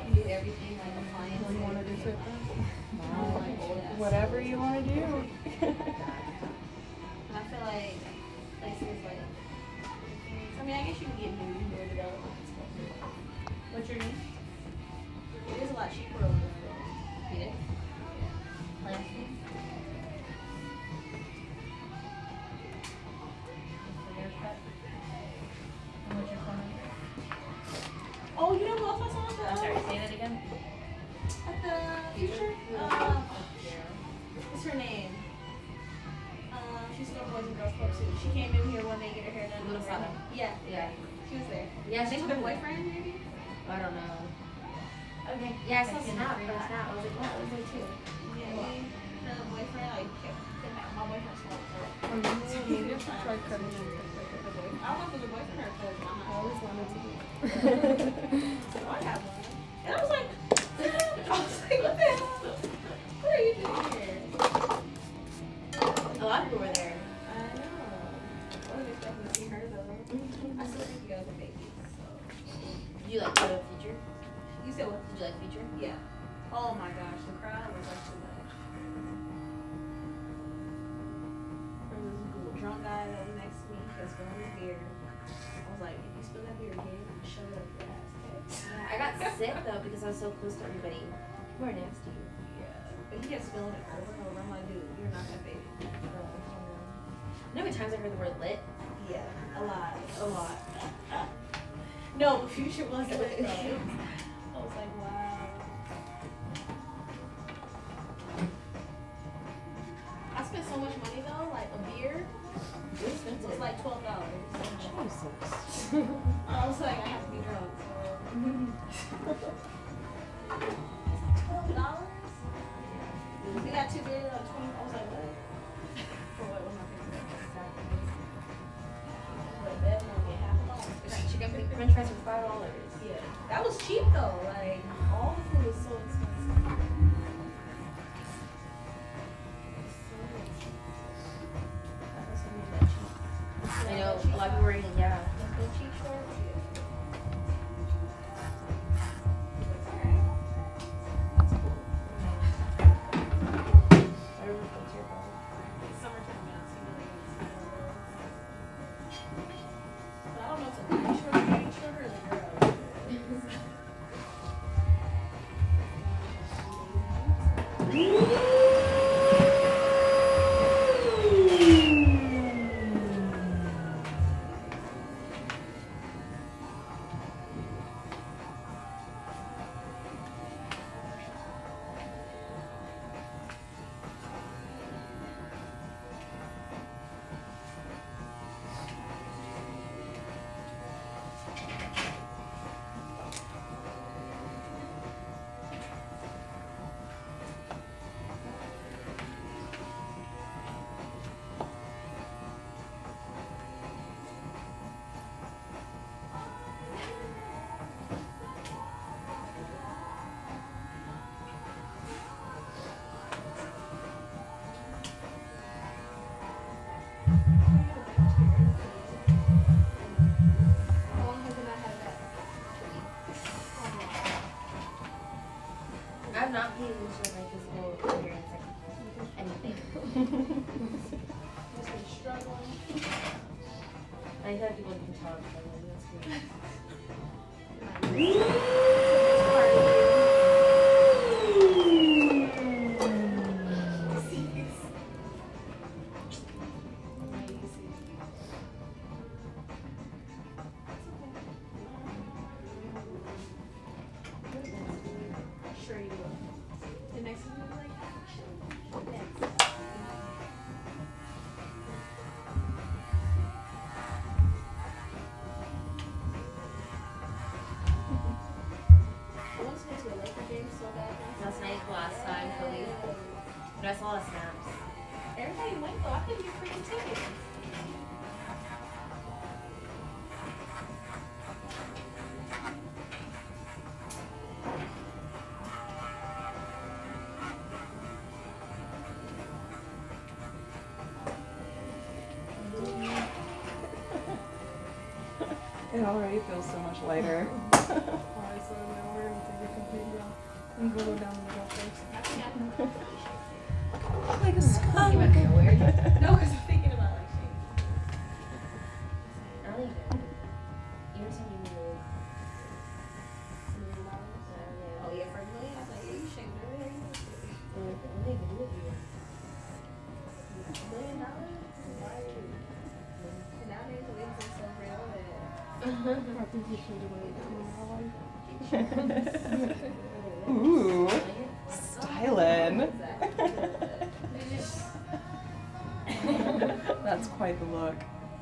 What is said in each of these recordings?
can do everything like appliances. What do you want to do to it then? Whatever you want to do. And I feel like places like, I mean, I guess you can get new development stuff. What's your name? It is a lot cheaper over there. Get it? Yeah. Plastic. Haircut. And what's your phone number? Oh, you know who else I saw at the? I'm sorry, say that again. At the Future. What's her name? She's still Boys and Girls Club too. She came in here one day to get her hair done. Little Sada. Yeah. Yeah. She was there. Yeah, I think with her boyfriend maybe. I don't know. Okay. Yeah, I saw Snap. I was like, wow, I was there too. Yeah, me, her boyfriend, like, my boyfriend's small. Maybe I should try cutting it. I don't know if it was a boyfriend or a cousin. I always wanted to do it. So I have one. And I was like, what the hell? What are you doing here? A lot of people were there. I know. I wasn't expecting to see her though. I still think you guys are babies. So. Did you like the Feature? You said what? Did you like Feature? Yeah. Oh my gosh, the crowd was like too much. There was a drunk guy that was next to me. He was spilling his beer. I was like, if you spill that beer again, shut it up your ass. Yeah, I got sick though because I was so close to everybody. People are nasty. Yeah. But he kept spilling it over and over. I'm like, dude, you're not that baby. You know how many times I heard the word lit? Yeah, a lot. A lot. No, but Future was lit though. I was like, wow. I spent so much money though, like a beer was like $12. I was like, I have to be drunk. So. $12? We got 2 beers on 20. I was like, what? For what was my favorite? But that one get half a dollar. We got chicken french fries for $5. Yeah, that was cheap though. Like all the food was so expensive. I know, a lot of people were eating, yeah. The cheap shorts, yeah. That's cool. I don't know if it's your fault. It's summertime now, so you really get to see all those. But I don't know if it's a guy short getting shorter or the girl. I've not paid attention to my physical appearance, like anything. Just been struggling. I feel like people can tell I'm struggling. That's Sure you will. The next one is like action. Next. I want to go to a Laker game so bad. Last night, last time, Philly. But I saw a lot of snaps. Everybody went though. I couldn't get freaking tickets. It already feels so much lighter. Alright, so now we're going to take a complete I think you should have weighed that one. Ooh, stylin'. That's quite the look.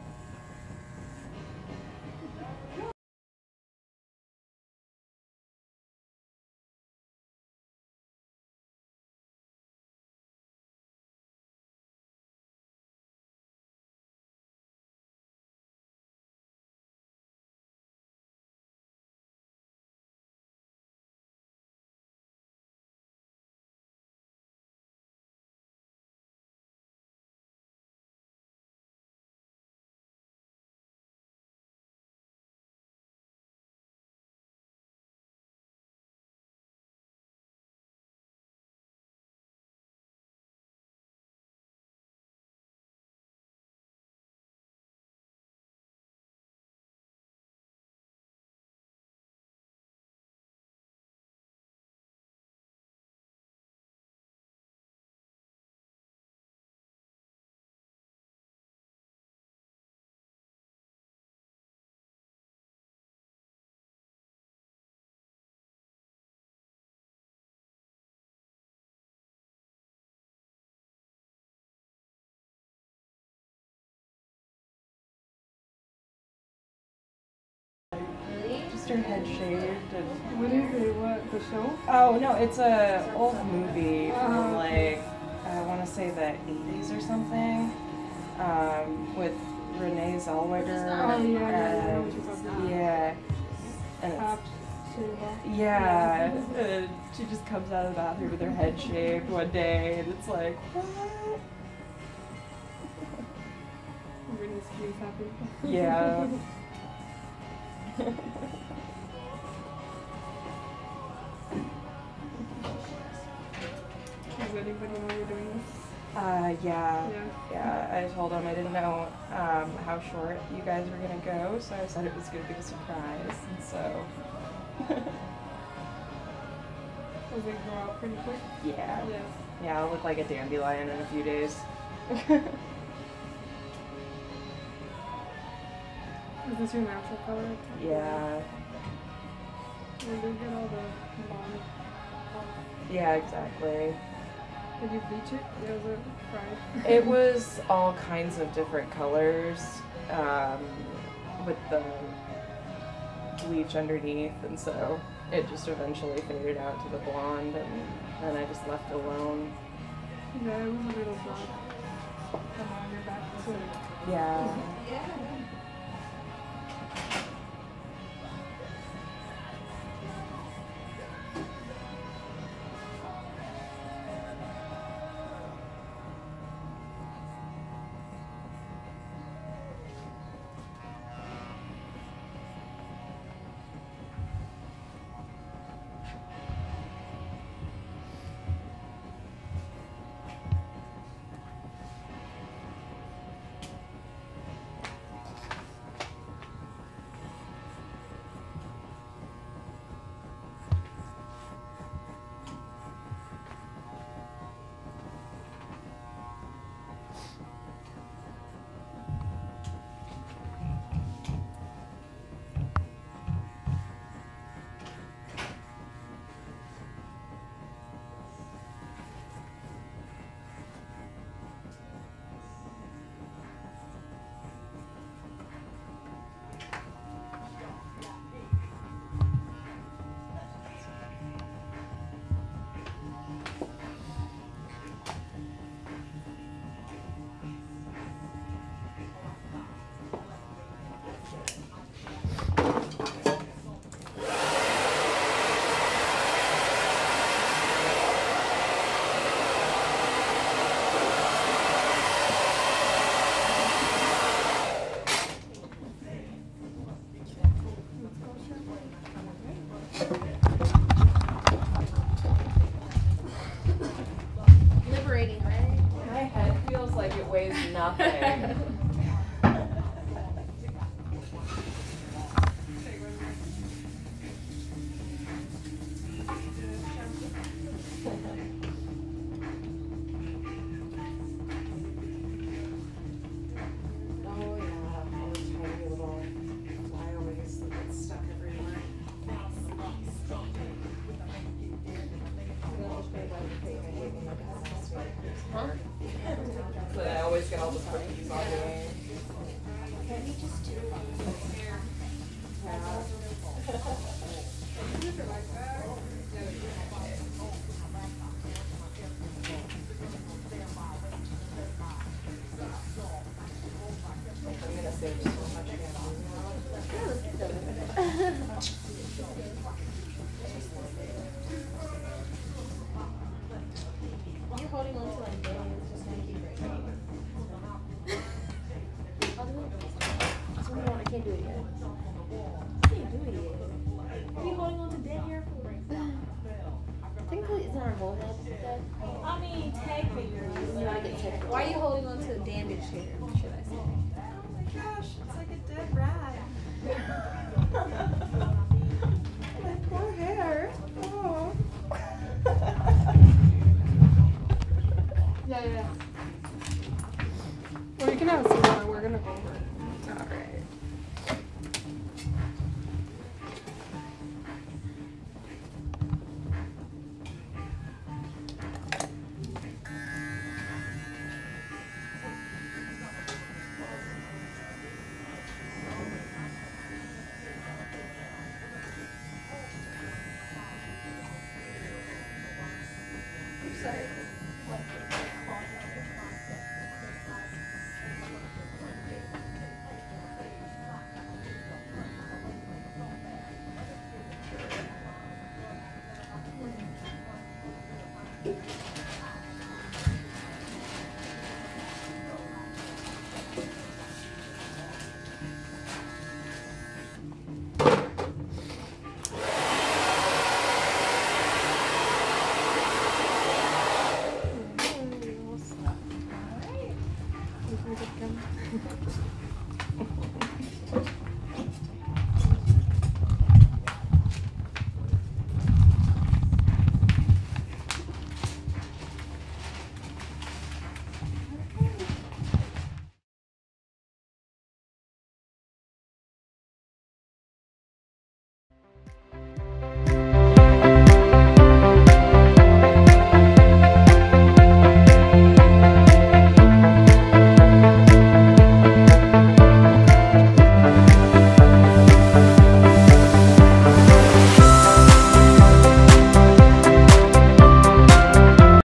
Just her head shaved and... What is it? What? The show? Oh no, it's a old movie from like, I want to say the 80s or something, with Renee Zellweger. Oh yeah, I know what and, you're talking about. yeah, and it's, Half shave. yeah, and she just comes out of the bathroom with her head shaved one day, and it's like, what? Britney Spears happy. Yeah. Does anybody know you're doing this? Yeah. I told him I didn't know how short you guys were gonna go, so I said it was gonna be a surprise, and so. Does it grow out pretty quick? Yeah. Yeah. Yeah, I'll look like a dandelion in a few days. Is this your natural color? Yeah. And they get all the blonde. Yeah, exactly. Did you bleach it? Yeah, was it fried? It was all kinds of different colors, with the bleach underneath, and so it just eventually faded out to the blonde, and then I just left it alone. Yeah, it was a little black. On your back too. Yeah. I'll just put these on there. Can you just do I'm gonna save so much You're holding on to like Danny, it's just gonna keep breaking. I'll do it. No, I can't do it yet. I can't do it yet. What are you holding on to dead hair for? Technically, it's not our whole head. Dead. I mean, technically. You want to get technical. Why are you holding on to damaged hair, should I say? Oh my gosh, it's like a dead rat. My poor hair. Oh. Yeah. Well, you can have some more. We're gonna go over it. All right.